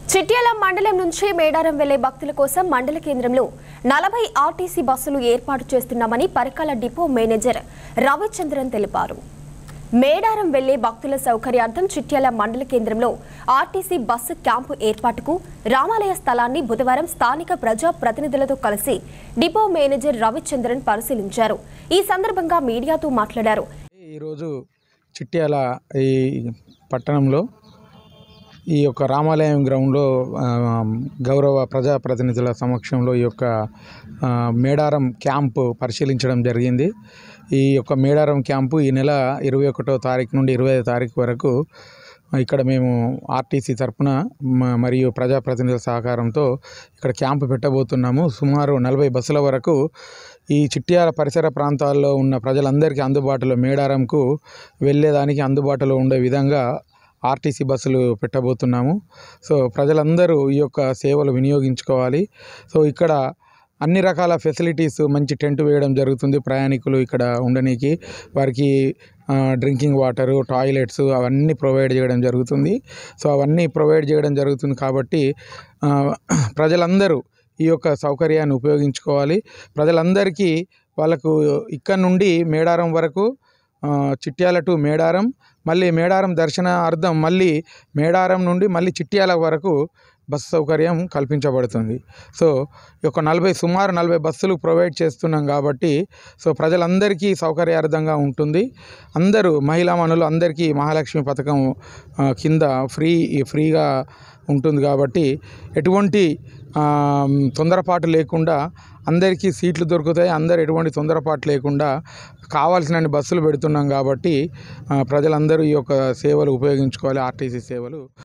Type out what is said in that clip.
చిట్యాల మండలం నుంచి మేడారం వెళ్లే భక్తుల కోసం మండల కేంద్రంలో 40 ఆర్టీసీ బస్సులు ఏర్పాటు చేస్తున్నామని పరికల డిపో మేనేజర్ రవిచంద్రన్ తెలిపారు. మేడారం వెళ్లే భక్తుల సౌకర్యార్థం చిట్యాల మండల కేంద్రంలో ఆర్టీసీ బస్సు క్యాంపు ఏర్పాటుకు రామాలయ స్థలాన్ని బుధవారం స్థానిక ప్రజా ప్రతినిధులతో కలిసి డిపో మేనేజర్ రవిచంద్రన్ పరిశీలించారు. ఈ సందర్భంగా మీడియాతో మాట్లాడారు. ఈ రోజు చిట్యాల ఈ పట్టణంలో ఈ యొక్క రామాలయం గ్రౌండ్లో గౌరవ ప్రజాప్రతినిధుల సమక్షంలో ఈ యొక్క మేడారం క్యాంపు పరిశీలించడం జరిగింది. ఈ యొక్క మేడారం క్యాంపు ఈ నెల 21వ తారీఖు నుండి 25వ తారీఖు వరకు ఇక్కడ మేము ఆర్టీసీ తరపున మరియు ప్రజాప్రతినిధుల సహకారంతో ఇక్కడ క్యాంపు పెట్టబోతున్నాము. సుమారు 40 బస్సుల వరకు ఈ చిట్యాల పరిసర ప్రాంతాల్లో ఉన్న ప్రజలందరికీ అందుబాటులో మేడారంకు వెళ్ళేదానికి అందుబాటులో ఉండే విధంగా ఆర్టీసీ బస్సులు పెట్టబోతున్నాము. సో ప్రజలందరూ ఈ యొక్క సేవలు వినియోగించుకోవాలి. సో ఇక్కడ అన్ని రకాల ఫెసిలిటీస్, మంచి టెంట్ వేయడం జరుగుతుంది. ప్రయాణికులు ఇక్కడ ఉండడానికి వారికి డ్రింకింగ్ వాటరు, టాయిలెట్స్ అవన్నీ ప్రొవైడ్ చేయడం జరుగుతుంది. సో అవన్నీ ప్రొవైడ్ చేయడం జరుగుతుంది కాబట్టి ప్రజలందరూ ఈ యొక్క సౌకర్యాన్ని ఉపయోగించుకోవాలి. ప్రజలందరికీ వాళ్ళకు ఇక్కడ నుండి మేడారం వరకు, చిట్యాల టు మేడారం, మళ్ళీ మేడారం దర్శనార్థం మళ్ళీ మేడారం నుండి మళ్ళీ చిట్యాల వరకు బస్సు సౌకర్యం కల్పించబడుతుంది. సో ఈ యొక్క సుమారు 40 బస్సులు ప్రొవైడ్ చేస్తున్నాం కాబట్టి సో ప్రజలందరికీ సౌకర్యార్థంగా ఉంటుంది. అందరూ మహిళామణులు అందరికీ మహాలక్ష్మి పథకం కింద ఫ్రీగా ఉంటుంది కాబట్టి ఎటువంటి తొందరపాటు లేకుండా అందరికీ సీట్లు దొరుకుతాయి. అందరు ఎటువంటి తొందరపాటు లేకుండా కావాల్సిన బస్సులు పెడుతున్నాం కాబట్టి ప్రజలందరూ ఈ యొక్క సేవలు ఉపయోగించుకోవాలి, ఆర్టీసీ సేవలు.